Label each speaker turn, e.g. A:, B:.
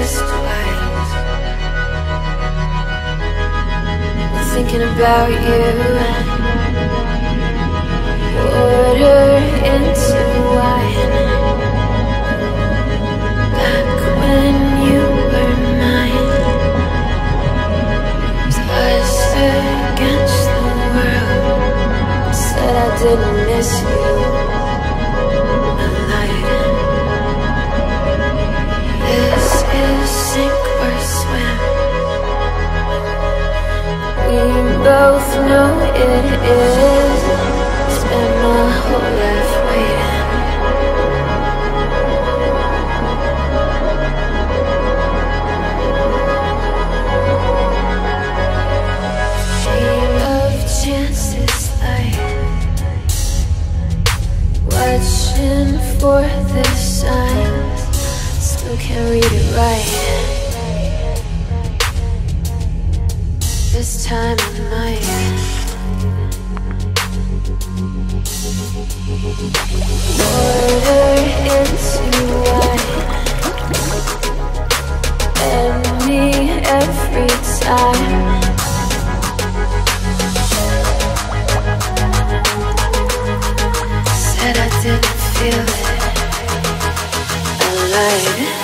A: just twice. Thinking about you. Water into wine. Back when you were mine. It was us against the world. Said I didn't miss you. I lied. This is sink or swim. We both know it is. Spend my whole life waiting. Dream of chances like watching for the signs. Still can't read it right. This time I might. Water into wine. And me every time. Said I didn't feel it. I lied.